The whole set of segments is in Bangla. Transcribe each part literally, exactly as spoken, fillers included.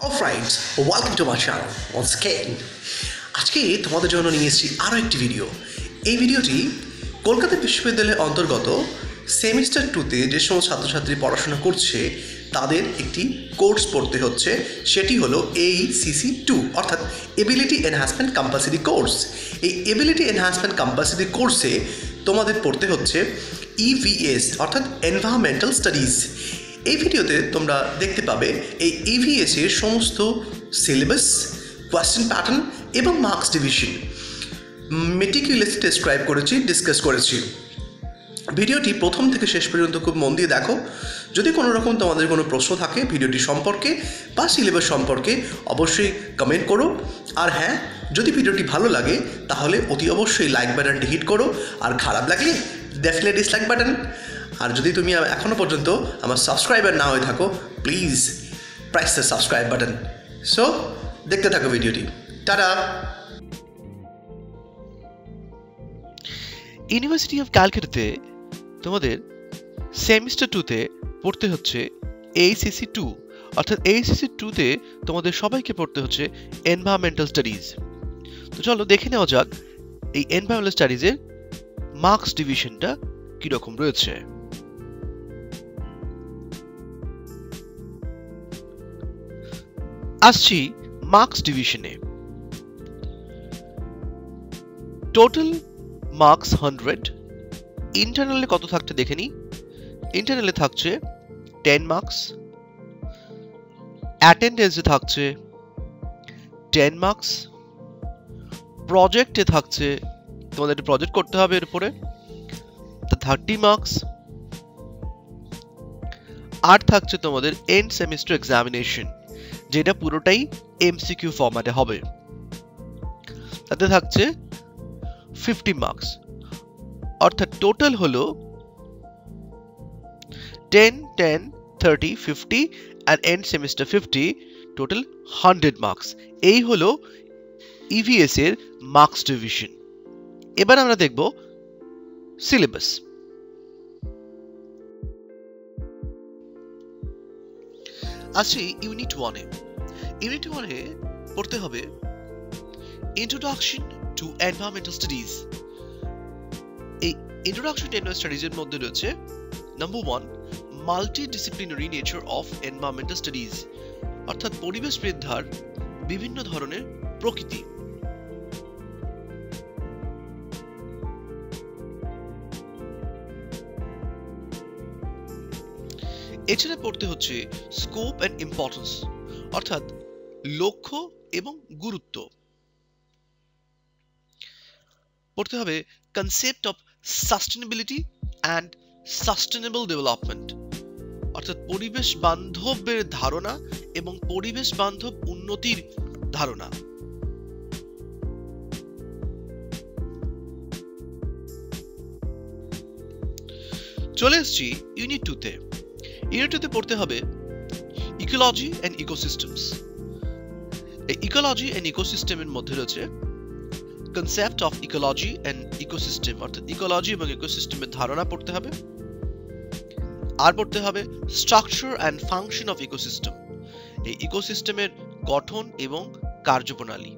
Alright, welcome to my channel once again. আজকে তোমাদের জন্য নিয়ে এসেছি আরও একটি ভিডিও। এই ভিডিওটি কলকাতা বিশ্ববিদ্যালয়ের অন্তর্গত সেমিস্টার টুতে যে সমস্ত ছাত্রছাত্রী পড়াশোনা করছে তাদের একটি কোর্স পড়তে হচ্ছে, সেটি হলো এইসিসি টু অর্থাৎ এবিলিটি এনহ্যান্সমেন্ট কম্পালসারি কোর্স। এই এবিলিটি এনহ্যান্সমেন্ট কম্পালসারি কোর্সে তোমাদের পড়তে হচ্ছে ইভিএস অর্থাৎ এনভায়রনমেন্টাল স্টাডিজ। এই ভিডিওতে তোমরা দেখতে পাবে এই ইভিএস এর সমস্ত সিলেবাস, কোয়েশ্চেন প্যাটার্ন এবং মার্কস ডিভিশন মেটিকুলাসলি ডেসক্রাইব করেছি, ডিসকাস করেছি। ভিডিওটি প্রথম থেকে শেষ পর্যন্ত খুব মন দিয়ে দেখো। যদি কোনো রকম তোমাদের কোনো প্রশ্ন থাকে ভিডিওটি সম্পর্কে বা সিলেবাস সম্পর্কে অবশ্যই কমেন্ট করো। আর হ্যাঁ, যদি ভিডিওটি ভালো লাগে তাহলে অতি অবশ্যই লাইক বাটনটি হিট করো, আর খারাপ লাগলে ডেফিনেটলি ডিসলাইক বাটন। আর যদি তুমি এখনও পর্যন্ত আমার সাবস্ক্রাইবার না হয়ে থাকো please press the subscribe button. So দেখতে থাকো ভিডিওটি। টাটা। ইউনিভার্সিটি অফ ক্যালকাটাতে তোমাদের সেমিস্টার টুতে পড়তে হচ্ছে এইসিসি টু অর্থাৎ এইসিসি টুতে তোমাদের সবাইকে পড়তে হচ্ছে এনভায়রনমেন্টাল স্টাডিজ। তো চলো দেখে নেওয়া যাক এই এনভায়রনমেন্টাল স্টাডিজের মার্কস ডিভিশনটা কিরকম রয়েছে। আসছি মার্কস ডিভিশনে। Total marks hundred. ইন্টারনালে কত থাকছে দেখে নি। ইন্টারনালে থাকছে টেন মার্কস, অ্যাটেন্ডেন্সে থাকছে টেন মার্কস, প্রজেক্টে থাকছে তোমাদের একটা প্রজেক্ট করতে হবে এর উপরে থার্টি মার্কস, আর থাকছে তোমাদের এন্ড সেমিস্টার এক্সামিনেশন যেটা পুরোটাই এমসিকিউ ফরম্যাটে হবে, তাতে থাকছে ফিফটি মার্কস। অর্থাৎ টোটাল হলো টেন টেন থার্টি ফিফটি আর end semester fifty, total hundred marks. এই হলো ইভিএস এর মার্কস ডিভিশন। এবার আমরা দেখব সিলেবাস। আসছি ইউনিট ওয়ানে। ইউনিট ওয়ানে পড়তে হবে ইন্ট্রোডাকশন টু এনভায়রনমেন্টাল স্টাডিজ। এই ইন্ট্রোডাকশন টু এনভায়রনমেন্টাল স্টাডিজ এর মধ্যে রয়েছে number one, multidisciplinary nature of environmental studies অর্থাৎ পরিবেশবিদ্যার বিভিন্ন ধরনের প্রকৃতি। এছাড়া পড়তে হচ্ছে স্কোপ এন্ড ইম্পর্টেন্স অর্থাৎ লক্ষ্য এবং গুরুত্ব। পড়তে হবে concept of sustainability and sustainable development অর্থাৎ পরিবেশ বান্ধবের ধারণা এবং পরিবেশ বান্ধব উন্নতির ধারণা। চলে এসেছি ইউনিট টুতে। ইউনিট টুতে পড়তে হবে ইকোলজি এন্ড ইকোসিস্টেমস। এই ইকোলজি এন্ড ইকোসিস্টেমের মধ্যে রয়েছে concept of ecology and ecosystem অর্থাৎ ইকোলজি এবং ইকোসিস্টেমের ধারণা পড়তে হবে। আর পড়তে হবে structure and function of ecosystem, এই ইকোসিস্টেমের গঠন এবং কার্যপ্রণালী।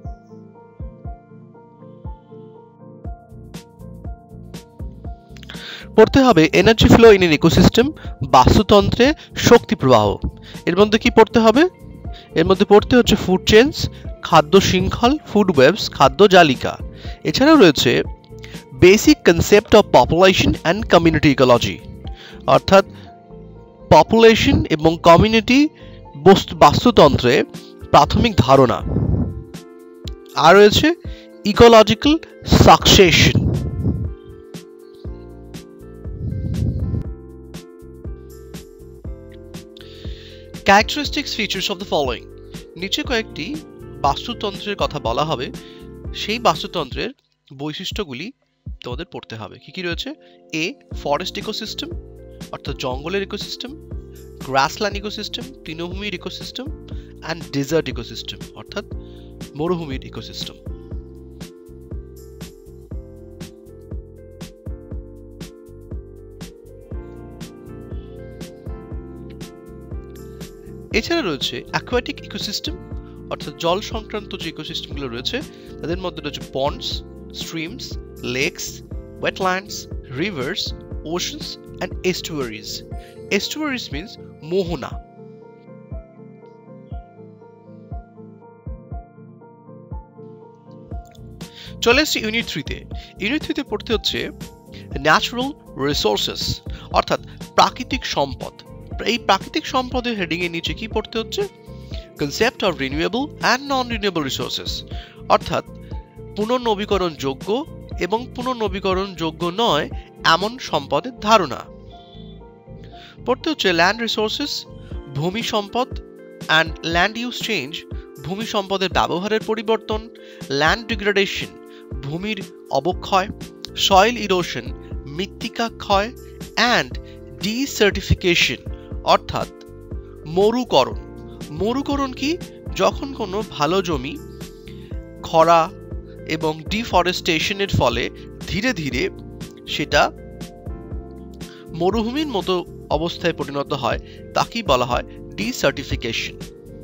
পড়তে হবে energy flow in an ecosystem, বাস্তুতন্ত্রে শক্তি প্রবাহ। এর মধ্যে কি পড়তে হবে? এর মধ্যে পড়তে হচ্ছে ফুড চেইনস, খাদ্য শৃঙ্খল, ফুড ওয়েবস, খাদ্য জালিকা। এছাড়াও রয়েছে basic concept of population and community ecology অর্থাৎ পপুলেশন এবং কমিউনিটি বাস্তুতন্ত্রে প্রাথমিক ধারণা। আর রয়েছে ecological succession. Characteristics features of the following. নিচে কয়েকটি বাস্তুতন্ত্রের কথা বলা হবে, সেই বাস্তুতন্ত্রের বৈশিষ্ট্যগুলি তোমাদের পড়তে হবে। কি কি রয়েছে? এ, ফরেস্ট ইকোসিস্টেম অর্থাৎ জঙ্গলের ইকোসিস্টেম, গ্রাসল্যান্ড ইকোসিস্টেম, তৃণভূমির ইকোসিস্টেম অ্যান্ড ডেজার্ট ইকোসিস্টেম অর্থাৎ মরুভূমির ইকোসিস্টেম। এছাড়া রয়েছে অ্যাকুয়াটিক ইকোসিস্টেম, অর্থাৎ জল সংক্রান্ত যে ইকোসিস্টেমগুলো রয়েছে তাদের মধ্যে রয়েছে ponds, streams, lakes, wetlands, rivers, oceans and estuaries. Estuaries means মোহনা। চলে এসছি ইউনিট থ্রিতে। ইউনিট থ্রিতে পড়তে হচ্ছে ন্যাচারাল রিসোর্সেস, অর্থাৎ প্রাকৃতিক সম্পদ। এই প্রাকৃতিক সম্পদের হেডিং এর নিচে কি পড়তে হচ্ছে? Concept of renewable and non renewable resources, অর্থাৎ পুনর্নবীকরণ যোগ্য এবং পুনর্নবীকরণ যোগ্য নয় এমন সম্পদের ধারণা। পড়তে হচ্ছে ল্যান্ড রিসোর্সেস, ভূমি সম্পদ, অ্যান্ড ল্যান্ড ইউজ চেঞ্জ, ভূমি সম্পদের ব্যবহারের পরিবর্তন, ল্যান্ড ডিগ্রেডেশন, ভূমির অবক্ষয়, সয়েল ইরোশন, মৃত্তিকা ক্ষয়, অ্যান্ড ডিসার্টিফিকেশন, অর্থাৎ মরুকরণ। মরুকরণ কি? যখন কোনো ভালো জমি খরা এবং ডিফরেস্টেশনের ফলে ধীরে ধীরে সেটা মরুভূমির মতো অবস্থায় পরিণত হয়, তাকেই বলা হয় ডিসার্টিফিকেশন।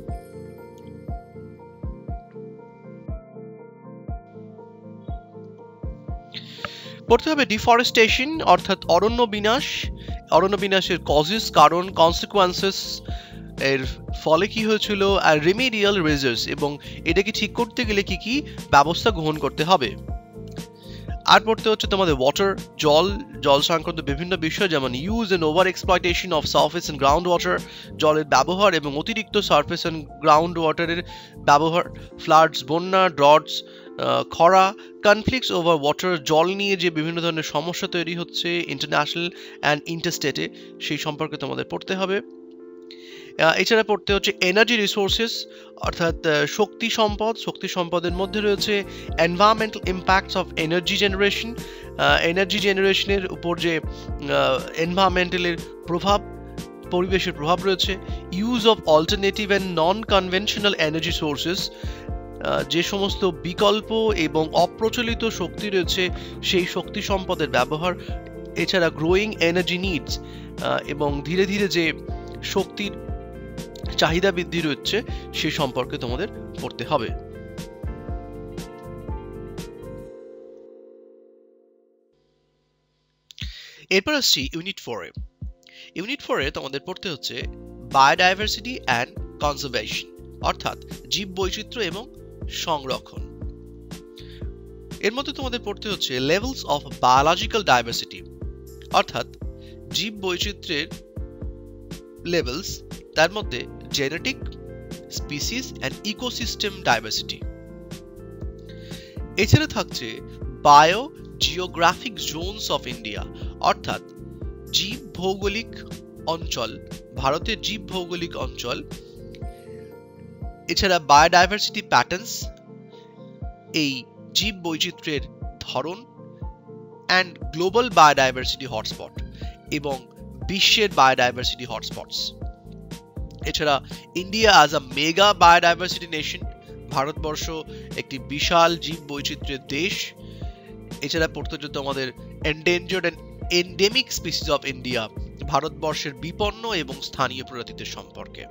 পড়তে হবে ডিফরেস্টেশন, অর্থাৎ অরণ্য বিনাশ। অরণ্য বিনাশের কজেস, কারণ, কনসিকুয়েন্সেস, এর ফলে কি হয়েছিল, আর রিমেডিয়াল মেজার্স, এবং এটাকে ঠিক করতে গেলে কি কি ব্যবস্থা গ্রহণ করতে হবে। আর পড়তে হচ্ছে তোমাদের ওয়াটার, জল, জল সংক্রান্ত বিভিন্ন বিষয়, যেমন use and over exploitation of surface and ground water, জলের ব্যবহার এবং অতিরিক্ত সারফেস এন্ড গ্রাউন্ড ওয়াটারের ব্যবহার, ফ্লাডস, বন্যা, ড্রটস, খরা, কনফ্লিক্টস ওভার ওয়াটার, জল নিয়ে যে বিভিন্ন ধরনের সমস্যা তৈরি হচ্ছে ইন্টারন্যাশনাল অ্যান্ড ইন্টারস্টেটে, সেই সম্পর্কে তোমাদের পড়তে হবে। এছাড়া পড়তে হচ্ছে এনার্জি রিসোর্সেস, অর্থাৎ শক্তি সম্পদ। শক্তি সম্পদের মধ্যে রয়েছে environmental impacts of energy generation, energy জেনারেশনের উপর যে এনভায়রনমেন্টালের প্রভাব, পরিবেশের প্রভাব রয়েছে। Use of alternative and non conventional energy sources, যে সমস্ত বিকল্প এবং অপ্রচলিত শক্তি রয়েছে সেই শক্তি সম্পদের ব্যবহার। এছাড়া গ্রোয়িং এনার্জি নিডস, এবং ধীরে ধীরে যে শক্তির চাহিদা বৃদ্ধি রয়েছে সে সম্পর্কে তোমাদের পড়তে হবে। এরপর আসছি ইউনিট ফোরে। ইউনিট ফোরে তোমাদের পড়তে হচ্ছে বায়োডাইভার্সিটি অ্যান্ড কনজারভেশন, অর্থাৎ জীব বৈচিত্র্য এবং সংরক্ষণ। এর মধ্যে তোমাদের পড়তে হচ্ছে লেভেলস অফ বায়োলজিক্যাল ডাইভার্সিটি, অর্থাৎ জীব বৈচিত্র্যের লেভেলস, তার মধ্যে genetic, species and ecosystem diversity. এছাড়া থাকছে biogeographic zones of India, অর্থাৎ জীব ভৌগোলিক অঞ্চল, ভারতের জীব ভৌগোলিক অঞ্চল। এছাড়া বায়োডাইভার্সিটি প্যাটার্নস, এই জীব বৈচিত্র্যের ধরন, অ্যান্ড গ্লোবাল বায়োডাইভার্সিটি হটস্পট, এবং বিশ্বের বায়োডাইভার্সিটি হটস্পটস। এছাড়া India as a mega biodiversity nation, ভারতবর্ষ একটি বিশাল জীব বৈচিত্র্যের দেশ। এছাড়া পড়তে হচ্ছে তোমাদের endangered and endemic species of India, ভারতবর্ষের বিপন্ন এবং স্থানীয় প্রজাতিদের সম্পর্কে।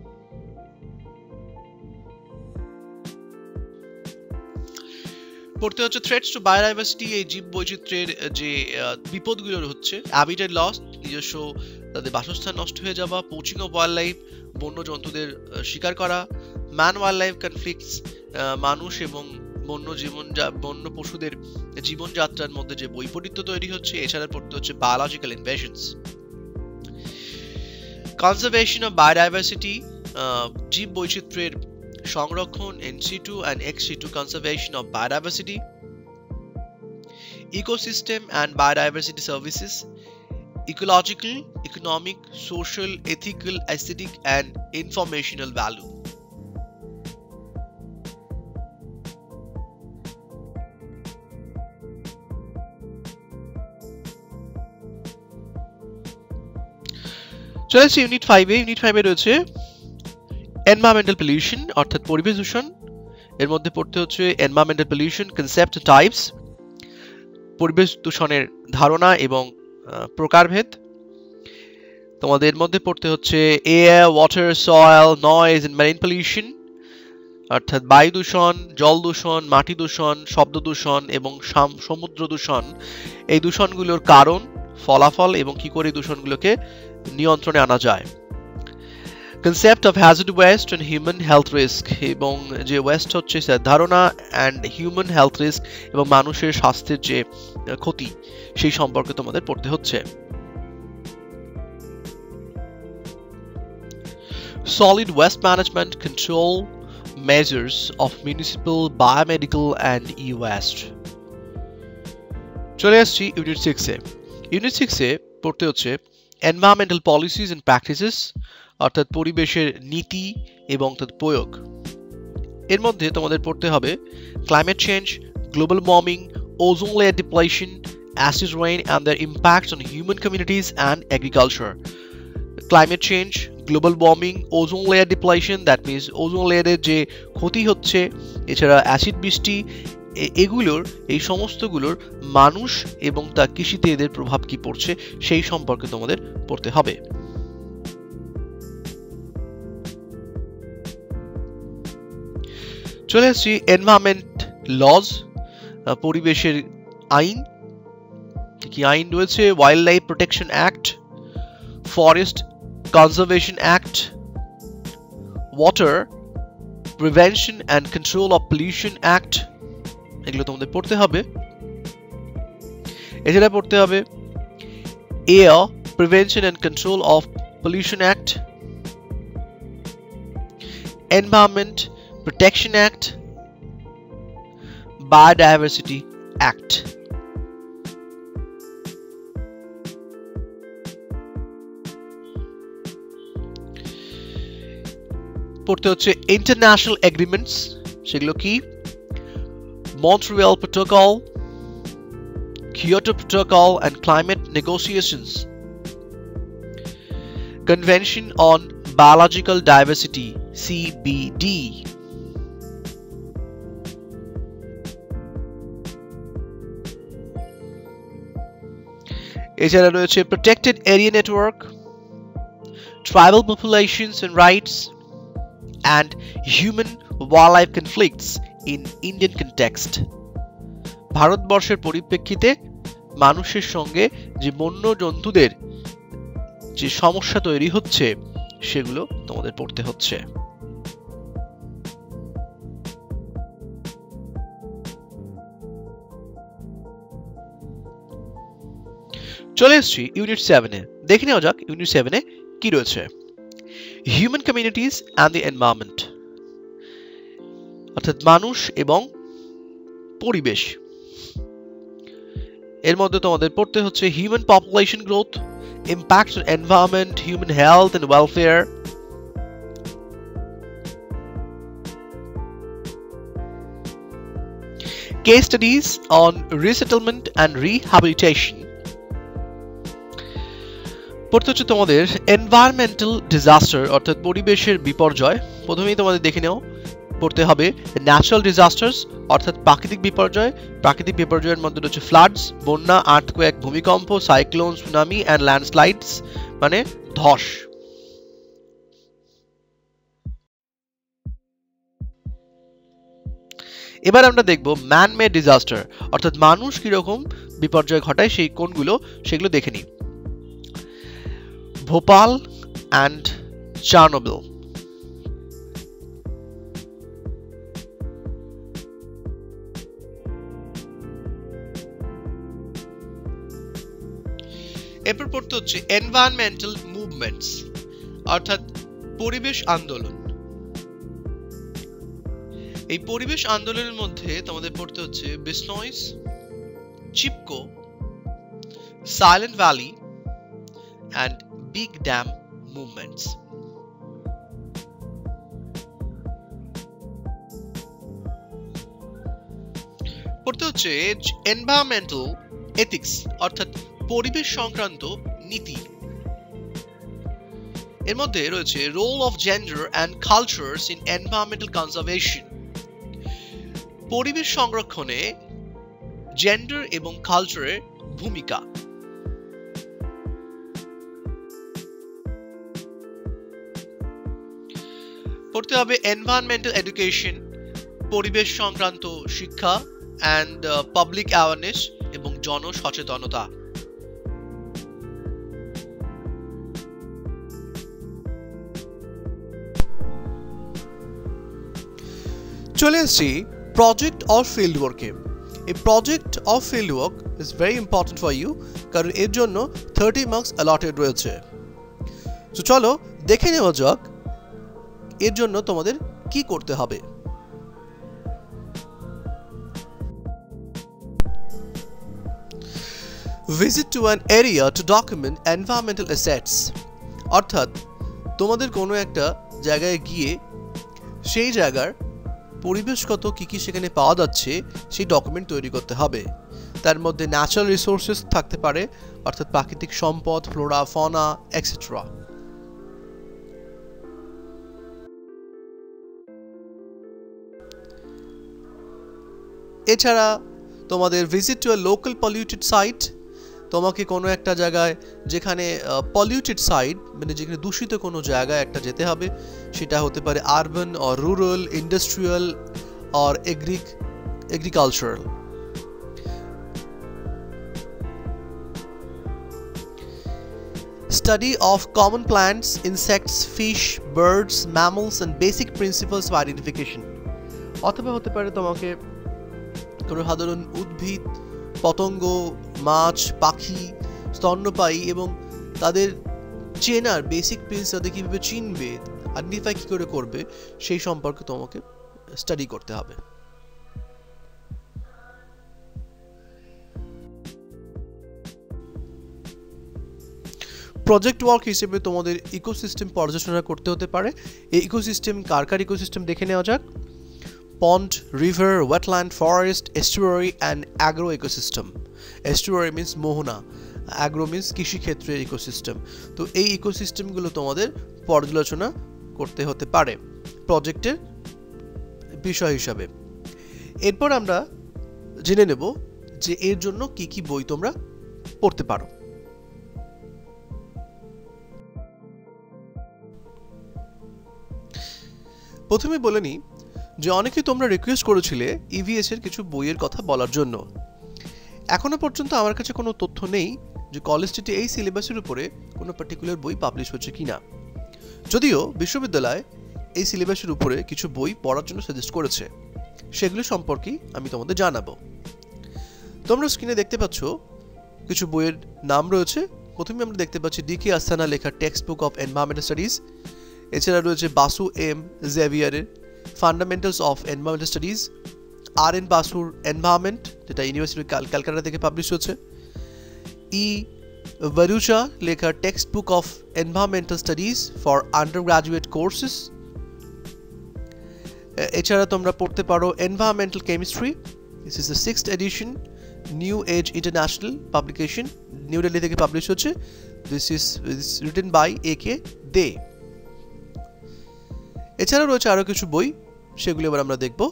পড়তে হচ্ছে থ্রেটস টু বায়োডাইভার্সিটি, এই জীব বৈচিত্র্যের যে বিপদগুলো হচ্ছে, হ্যাবিটেট লস, নিজস্ব তাদের বাসস্থান নষ্ট হয়ে যাওয়া, পোচিং অফ ওয়াইল্ড লাইফ, বন্য জন্তুদের শিকার করা, ম্যান ওয়াইল্ড লাইফ কনফ্লিক্টস, মানুষ এবং বন্য জীবন বন্য পশুদের জীবনযাত্রার মধ্যে যে বৈপরীত্য তৈরি হচ্ছে। এছাড়া পড়তে হচ্ছে biological invasions. Conservation of biodiversity, জীব বৈচিত্র্যের সংরক্ষণ, in situ and ex situ conservation of biodiversity. Ecosystem and biodiversity services, ecological, economic, social, ethical, aesthetic and informational value. চলে আসছি ইউনিট ফাইভে। ইউনিট ফাইভে রয়েছে এনভায়রনমেন্টাল পলিউশন, অর্থাৎ পরিবেশ দূষণ। এর মধ্যে পড়তে হচ্ছে এনভায়রনমেন্টাল পলিউশন কনসেপ্ট, টাইপস, পরিবেশ দূষণের ধারণা এবং প্রকারভেদ। তোমাদের মধ্যে পড়তে হচ্ছে air, water, soil, noise and marine pollution, অর্থাৎ বায়ু দূষণ, জল দূষণ, মাটি দূষণ, শব্দ দূষণ এবং সমুদ্র দূষণ, এই দূষণগুলোর কারণ, ফলাফল এবং কি করে দূষণগুলোকে নিয়ন্ত্রণে আনা যায়। Concept of hazard waste and human health risk, এবং যে ওয়েস্ট হচ্ছে তার ধারণা অ্যান্ড হিউম্যান হেলথ রিস্ক এবং মানুষের স্বাস্থ্যের যে ক্ষতি সেই সম্পর্কে তোমাদের পড়তে হচ্ছে। Solid waste management control measures of municipal, biomedical and e-waste. চলে আসছি ইউনিট সিক্সে। ইউনিট সিক্সে পড়তে হচ্ছে environmental policies and practices, অর্থাৎ পরিবেশের নীতি এবং তার প্রয়োগ। এর মধ্যে তোমাদের পড়তে হবে climate change, global warming, ozone layer depletion, acid rain and their impacts on human communities and agriculture. Climate change, global warming, ozone layer depletion, that means ozone লেয়ারের যে ক্ষতি হচ্ছে, এছাড়া অ্যাসিড বৃষ্টি, এগুলোর এই সমস্তগুলোর মানুষ এবং তা কৃষিতে এদের প্রভাব কি পড়ছে সেই সম্পর্কে তোমাদের পড়তে হবে। চলে আসছি এনভায়রনমেন্ট লজ, পরিবেশের আইন। কি আইন রয়েছে? Wildlife protection act, forest Conservation Act, Water Prevention and Control of Pollution Act, এগুলো তোমাদের পড়তে হবে। এছাড়া পড়তে হবে Air Prevention and Control of Pollution Act, Environment Protection Act, Biodiversity Act। পড়তে হচ্ছে ইন্টারন্যাশনাল এগ্রিমেন্টস, সেগুলো কি? Montreal protocol, Kyoto protocol and climate negotiations, convention on biological diversity C B D, এছাড়া রয়েছে protected area network, tribal populations and rights and human wildlife conflicts in Indian context, ভারতবর্ষের পরিপ্রেক্ষিতে মানুষের সঙ্গে যে বন্য জন্তুদের যে সমস্যা তৈরি হচ্ছে সেগুলো তোমাদের পড়তে হচ্ছে। চলে এসছি ইউনিট সেভেনে। দেখে নেওয়া যাক ইউনিট সেভেনে কি রয়েছে। Human communities and the environment, অর্থাৎ মানুষ এবং পরিবেশ। এর মধ্যে তোমাদের পড়তে হচ্ছে human population growth, impacts on environment, human health and welfare, case studies on resettlement and rehabilitation. পড়তে হচ্ছে তোমাদের এনভায়রনমেন্টাল ডিজাস্টার, অর্থাৎ পরিবেশের বিপর্যয়। প্রথমেই তোমাদের দেখে নাও পড়তে হবে ন্যাচারাল ডিজাস্টার্স, অর্থাৎ প্রাকৃতিক বিপর্যয়। প্রাকৃতিক বিপর্যয়ের মধ্যে রয়েছে ফ্লাডস, বন্যা, আর্থকোয়েক, ভূমিকম্প, সাইক্লোন, সুনামি অ্যান্ড ল্যান্ডস্লাইডস, মানে ধস। এবার আমরা দেখব ম্যান মেড ডিজাস্টার, অর্থাৎ মানুষ কিরকম বিপর্যয় ঘটায় সেই কোনগুলো সেগুলো দেখে নিই। Bhopal and Chernobyl. এরপর পড়তে হচ্ছে এনভায়রনমেন্টাল মুভমেন্টস, অর্থাৎ পরিবেশ আন্দোলন। এই পরিবেশ আন্দোলনের মধ্যে তোমাদের পড়তে হচ্ছে Bishnois, Chipko, Silent Valley and big dam movements. পড়তে হচ্ছে এনভায়রনমেন্টাল এথিক্স, অর্থাৎ পরিবেশ সংক্রান্ত নীতি। এর মধ্যে রয়েছে role of gender and cultures in environmental conservation, পরিবেশ সংরক্ষণে জেন্ডার এবং কালচারের ভূমিকা। পড়তে হবে এনভায়রনমেন্টাল এডুকেশন, পরিবেশ সংক্রান্ত শিক্ষা, অ্যান্ড পাবলিক অ্যাওয়ারনেস এবং জনসচেতনতা। চলে এসেছি প্রজেক্ট অর ফিল্ড ওয়ার্কে। এই project or field work is very important for you, কারণ এর জন্য থার্টি মার্কস অ্যালটেড রয়েছে। তো চলো দেখে নেওয়া যাক এর জন্য তোমাদের কি করতে হবে। Visit to an area to document environmental assets, অর্থাৎ তোমাদের কোনো একটা জায়গায় গিয়ে সেই জায়গার পরিবেশগত কী কী সেখানে পাওয়া যাচ্ছে সেই ডকুমেন্ট তৈরি করতে হবে। তার মধ্যে ন্যাচারাল রিসোর্সেস থাকতে পারে, অর্থাৎ প্রাকৃতিক সম্পদ, ফ্লোরা, ফনা, এক্সেট্রা। এছাড়া তোমাদের visit to a local polluted site, তোমাকে কোনো একটা জায়গায় যেখানে পলিউটেড সাইট মানে যেখানে দূষিত কোনো জায়গায় একটা যেতে হবে, সেটা হতে পারে urban or rural, industrial or agric agricultural. Study of common plants, insects, fish, birds, mammals and basic principles of identification, অথবা হতে পারে তোমাকে কোনো সাধারণ উদ্ভিদ, পতঙ্গ, মাছ, পাখি, স্তন্যপায়ী এবং তাদের চেনার বেসিক প্রিন্সিপাল, তাদের কীভাবে চিনবে, আইডেন্টিফাই কী করে করবে, সেই সম্পর্কে তোমাকে স্টাডি করতে হবে। প্রজেক্ট ওয়ার্ক হিসেবে তোমাদের ইকোসিস্টেম পর্যালোচনা করতে হতে পারে। এই ইকোসিস্টেম কার কার ইকোসিস্টেম দেখে নেওয়া যাক। Pond, river, wetland, forest, estuary and agro ecosystem. Estuary means Mohona, agro means কৃষি ক্ষেত্রের ইকোসিস্টেম। তো এই ইকোসিস্টেমগুলো তোমাদের পর্যালোচনা করতে হতে পারে প্রজেক্টের বিষয় হিসাবে। এরপর আমরা জেনে নেব যে এর জন্য কি কি বই তোমরা পড়তে পারো। প্রথমে বলে নিই যে অনেকে তোমরা রিকোয়েস্ট করেছিলে ইভিএস এর কিছু বইয়ের কথা বলার জন্য। এখনো পর্যন্ত আমার কাছে কোনো তথ্য নেই যে কলেজ স্ট্রিটে এই সিলেবাসের উপরে কোনো পার্টিকুলার বই পাবলিশ হচ্ছে কিনা, যদিও বিশ্ববিদ্যালয় এই সিলেবাসের উপরে কিছু বই পড়ার জন্য সাজেস্ট করেছে, সেগুলো সম্পর্কে আমি তোমাদের জানাবো। তোমরা স্ক্রিনে দেখতে পাচ্ছ কিছু বইয়ের নাম রয়েছে। প্রথমে আমরা দেখতে পাচ্ছি ডি কে আস্তানা লেখা textbook of environmental studies. এছাড়া রয়েছে বাসু এম জেভিয়ারের fundamentals of environmental studies, R N বাসুর এনভায়রনমেন্ট, যেটা ইউনিভার্সিটি ক্যালকাটা থেকে পাবলিশ হচ্ছে। ই ভারুচা লেখা textbook of environmental studies for undergraduate courses. এছাড়া তোমরা পড়তে পারো environmental chemistry, this is the sixth edition, new age international publication, new Delhi থেকে পাবলিশ হচ্ছে। This is written by A K De. এছাড়াও রয়েছে আরো কিছু বই, সেগুলো এবার আমরা দেখব।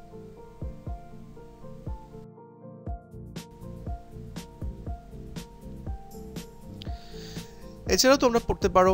এছাড়াও তোমরা পড়তে পারো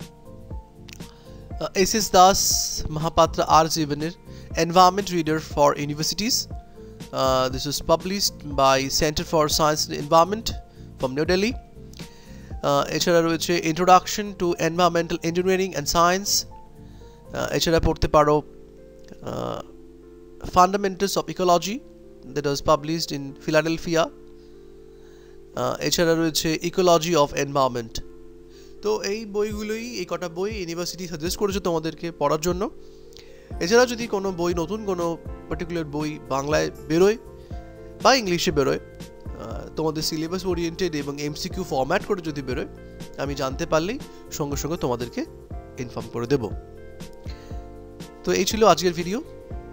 এস এস দাস মহাপাত্র আর জীবনের environment reader for universities. This is published by centre for science and environment from new Delhi. এছাড়া রয়েছে introduction to environmental engineering and science. এছাড়া পড়তে পারো fundamentals of ecology, that was published in Philadelphia. এছাড়া রয়েছে ইকোলজি অফ এনভায়রনমেন্ট। তো এই বইগুলোই, এই কটা বই ইউনিভার্সিটি সাজেস্ট করেছে তোমাদেরকে পড়ার জন্য। এছাড়া যদি কোনো বই, নতুন কোনো পার্টিকুলার বই বাংলায় বেরোয় বা ইংলিশে বেরোয়, তোমাদের সিলেবাস ওরিয়েন্টেড এবং এমসিকিউ ফরম্যাট করে যদি বেরোয়, আমি জানতে পারলেই সঙ্গে সঙ্গে তোমাদেরকে ইনফর্ম করে দেব। তো এই ছিল আজকের video.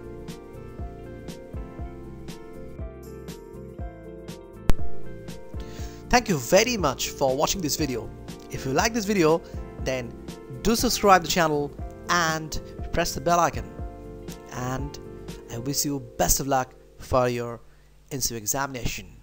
Thank you very much for watching this video. If you like this video, then do subscribe the channel and press the bell icon. And I wish you best of luck for your N C E examination.